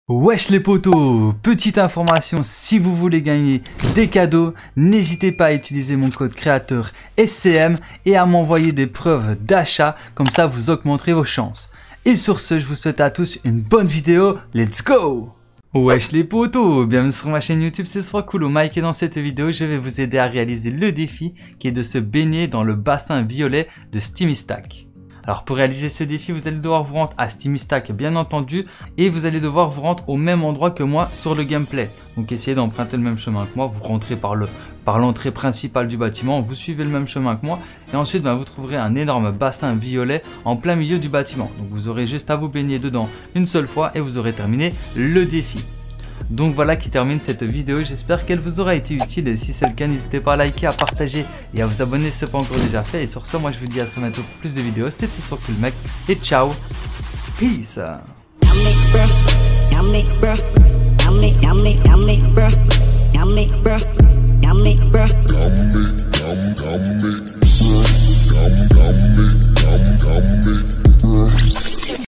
Wesh les potos, petite information, si vous voulez gagner des cadeaux, n'hésitez pas à utiliser mon code créateur SCM et à m'envoyer des preuves d'achat, comme ça vous augmenterez vos chances. Et sur ce, je vous souhaite à tous une bonne vidéo, let's go! Wesh les potos, bienvenue sur ma chaîne YouTube, c'est Srocool Mike et dans cette vidéo, je vais vous aider à réaliser le défi qui est de se baigner dans le bassin violet de SteamyStack. Alors pour réaliser ce défi, vous allez devoir vous rendre à SteamyStack bien entendu et vous allez devoir vous rendre au même endroit que moi sur le gameplay. Donc essayez d'emprunter le même chemin que moi, vous rentrez par l'entrée principale du bâtiment, vous suivez le même chemin que moi et ensuite vous trouverez un énorme bassin violet en plein milieu du bâtiment. Donc vous aurez juste à vous baigner dedans une seule fois et vous aurez terminé le défi. Donc voilà qui termine cette vidéo, j'espère qu'elle vous aura été utile et si c'est le cas n'hésitez pas à liker, à partager et à vous abonner si ce n'est pas encore déjà fait. Et sur ce, moi je vous dis à très bientôt pour plus de vidéos, c'était Srocool Mec et ciao, peace.